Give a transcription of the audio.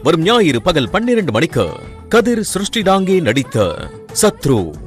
வரும் ஞாயிறு பகல் 12 மணிக்கு கதிர் சிருஷ்டிடாங்கே நடித்த சத்ரு.